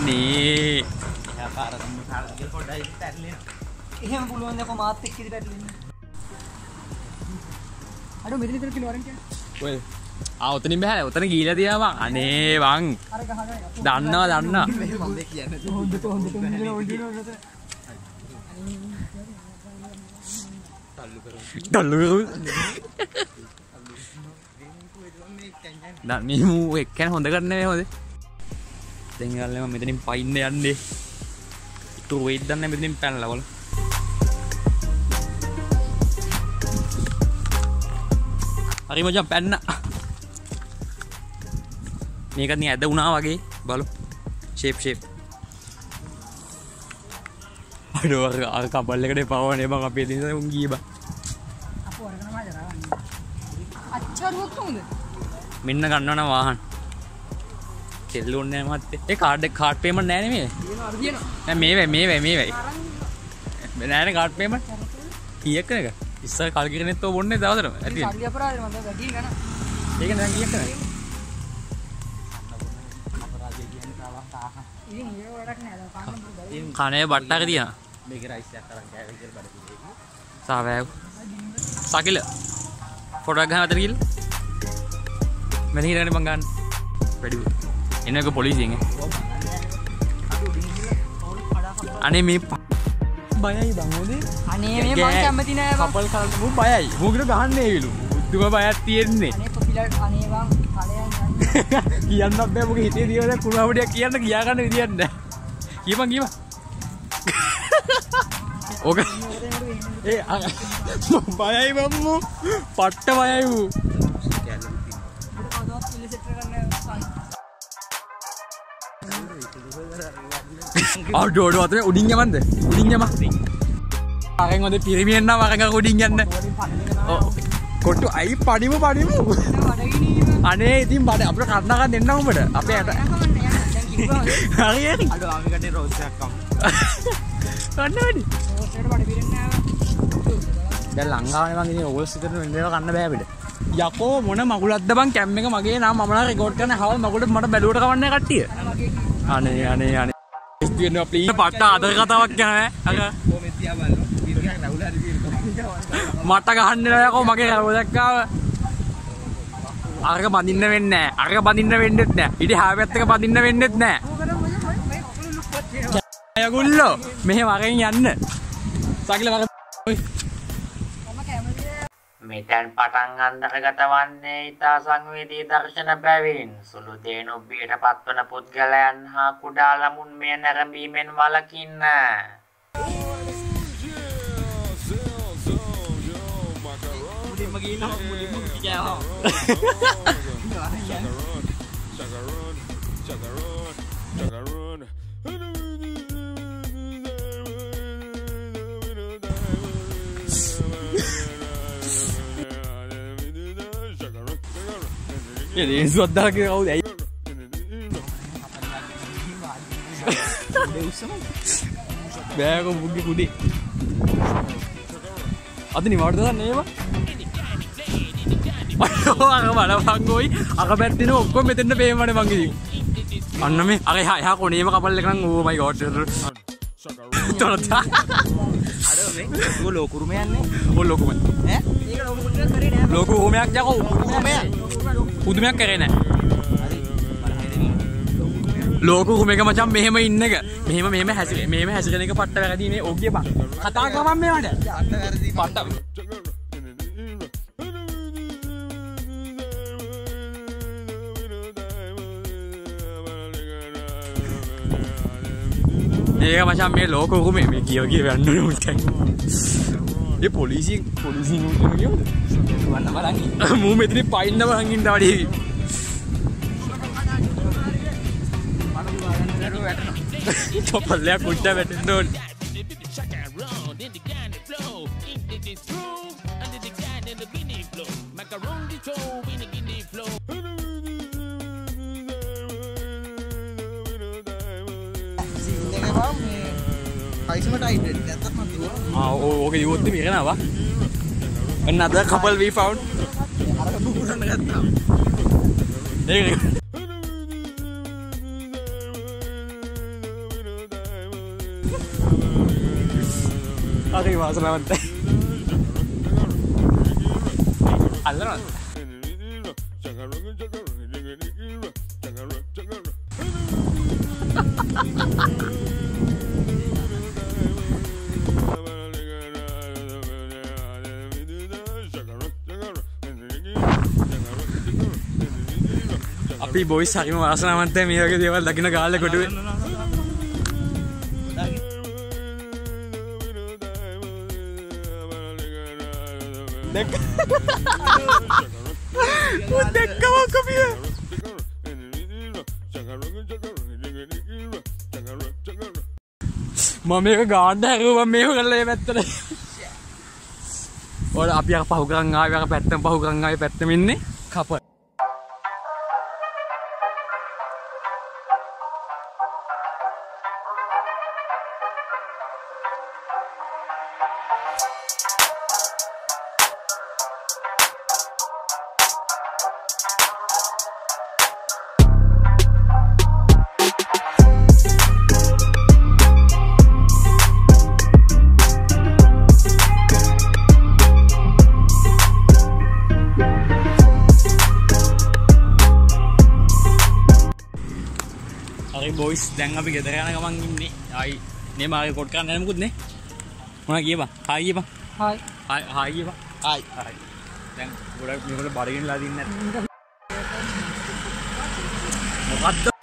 අනේ එහා පාර තමයි කාලේ පොඩ්ඩයි පැටලෙන. එහෙම පුළුවන් දකෝ මාත් එක්ක ඉඳ පැටලෙන්න. අඩෝ මෙතන ඉතන කිලෝ වරන් කියන්නේ. ඔය උතනින් බෑ උතන ගිහිලා තියාවා අනේ වං අර ගහනවා. දන්නවා මම කියන්නේ. හොඳට ඩල්ලු මේ මූ එක්කන හොඳ කරන්න නේ හොඳ දැන් ගල්ලා මම මෙතනින් පයින්න යන්නේ තු වෙයිද දන්නේ මෙතනින් පැනලා වල හරි මචං පැන්න මේකත් නිය ඇද වුණා වගේ බලු ෂේප් අඩෝ අර කබල් එකට පවන්නේ බං අපේ දින උන් ගියේ බං අපෝ අරගෙන මාජරා අච්චරුවක් කොහොමද මෙන්න ගන්නවන වාහන කෙල්ලුන්නේ නැහැ මත්තේ ඒ කාඩ් පේමන්ට් නැහැ නේ මේ නෑ මේ නෑනේ කාඩ් පේමන්ට් කීයක් නේද ඉස්සර කල් කිරනෙත් ඔය බොන්නේ දවසටම ඇති සල්ලි අපරාධ මම වැඩි ගන්න ඒක නෑ කීයක් නේද අපරාධය කියන්නේ තාම තාහ. ඉතින් ඒක වැඩක් නෑ දාන්න පුළුවන් කනේ බට්ටක තියන මේක රයිස් එකක් අරන් කෑවේ කියලා බඩ පිළිගන්නේ. සාවෑව සකිල ෆොටෝ ගන්න අතර ගිහලා මෙතන හිටගෙන මං ගන්න වැඩි එන්නක පොලිසියෙන් අනේ මේ බයයි බං හොදේ අනේ මේ මං කැමති නෑ බං කපල් කරන්න මු බයයි මූකට ගහන්නේ ඒවිලු උද්දුම බයක් තියෙන්නේ අනේ පොපිලා අනේ බං කලයන් යන්න කියන්නත් බෑ මොකද හිතේ දියවල කුණාවඩියක් කියන්න කියා ගන්න විදියක් නෑ කියපන් ඕක ඒ බයයි බම්මු පට්ට බයයි වූ අඩෝඩෝ අතේ උඩින් යමන්ද උඩින් යම අරන් ඔතේ පිරිමියෙන් නම් අරන් උඩින් යන්න ඔව් කොට්ටු අයි පඩිමු අනේ ඉතින් බඩ අපිට කන්නාකන් දෙන්න උඹට අපේ ඇට හරි හරි අඩෝ අපි කන්නේ රෝස් එකක් කම්. කන්න වැඩි ඕස්ටේට බඩ පිරෙන්නේ නෑ දැන් ලංකාවේ මං ඉතින් ඕල්ස් විතර වෙන්නේව කන්න බෑ අපිට යකෝ මොන මගුලක්ද බං කැම් එක මගේ නම් මම නම් රෙකෝඩ් කරන හවල් මගුලට මට බැලුවට කවන්නේ කට්ටිය අනේ ඉස්තියන අපි පට්ට ආදර කතාවක් යනවා අර කොහොමද තියා බලන්න. ඉතින් නවුල හරි තියෙනවා. මට ගහන්න නෑ යකෝ මගේ රෝදක්කාව අරක බඳින්න වෙන්නේ නෑ අරක බඳින්න වෙන්නෙත් නෑ ඊට හැවැත්තක බඳින්න වෙන්නෙත් නෑ අයගුල්ලෝ මෙහෙම අරන් යන්න සකිල වගේ මෙතැන් පටන් අන්දරගත වන්නේ ඉතා සංවේදී දර්ශන බැවින් සුළු දේනුබ්බියට පත්වන පුද්ගලයන් හා කුඩා ළමුන් මෙය නැරඹීමෙන් වළකින්න. මුලින්ම ගිහින් මුලින්ම කියාවා. ඒ සුද්දා කියලා කවුද ඇයි බෑග මුග්ගේ කුඩේ අද නිවාඩු දාන්න නේම අයියෝ අර බලපංගෝයි අර පැත්තේ ඔක්කොම මෙතෙන්ට පේමනේ මං ඉතින් අන්න මේ අර එහා කොණේම කපල් එක නම් ඕ මයි ගෝඩ් තොරතා අර මේ ලෝකුරුම යන්නේ. ඕ ලොකුම ඈ? ඒක ලොකුට කරේ නෑ ලොකු උමයක් යකෝ පුදුමයක් කරේ නෑ ලෝක කුමක මචං මෙහෙම ඉන්න එක මෙහෙම හැසිරෙන එක පට්ට වැරදි මේ ඕගිය බං කතා කරමන් මේවට අන්න වැරදි. පට්ට ඒක මචං මේ ලෝක කුමේ මේ කියව යන්න උන්ටයි ඒ පොලිසිය කියවද වන්න බලන්න. මූ මෙතන පයින්න බලන් ඉන්න වඩේ පල්ලයක් කුට්ට වැටෙන්න ඕනේ ඕක යුවොත් මේකනවා another couple we found හරි වාසනාවන්තයි. අල්ලනවා. අපි බොයිස් හරිම වාසනාවන්තයි මේ වගේ දේවල් දකින්න ගාල්ල කොටුවේ. දෙක්කම කොපිය. මම මේක ගාන්න හැරුවා මේක කරලා මේ පැත්තට. ඔය අපි අර පහු කරන් ආවේ අර පැත්තම පහු කරන් ආවේ පැත්තම ඉන්නේ කපල්. බොයිස් දැන් අපි ගෙදර යන ගමන් ඉන්නේ. ආයි නේ මාගේ කොට් කරන්න යන්න මොකුත් නේ. මොනවා කියපන්? හායි කියපන්. හායි. හායි කියපන්. හායි. හායි. දැන් ගොඩක් මේගොල්ලෝ බඩගින්නලා දින්නේ නැත්නම් මොකද්ද?